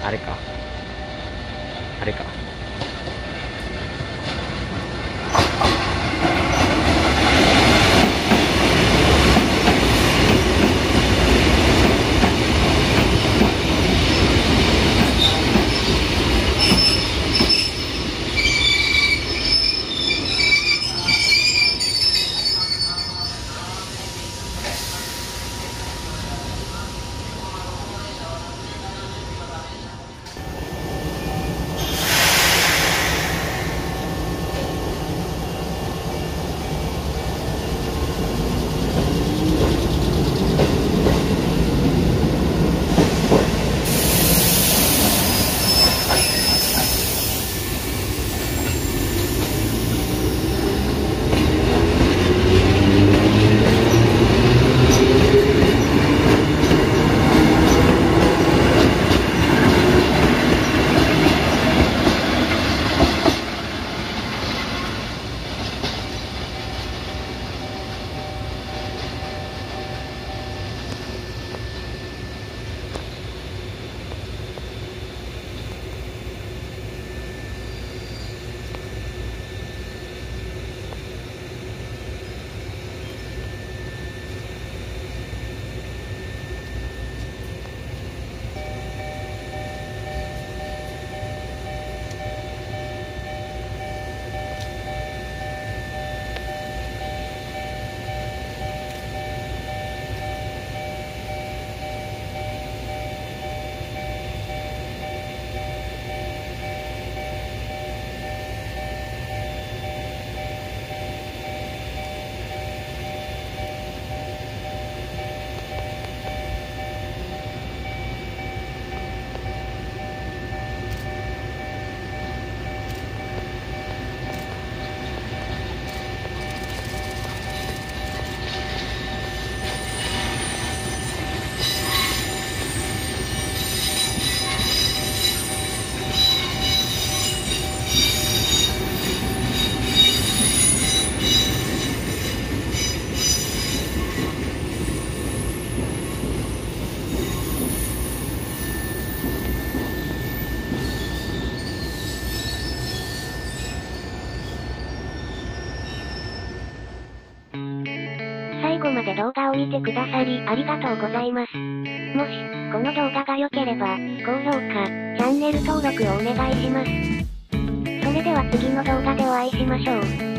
あれか。あれか。 最後まで動画を見てくださりありがとうございます。もし、この動画が良ければ、高評価、チャンネル登録をお願いします。それでは次の動画でお会いしましょう。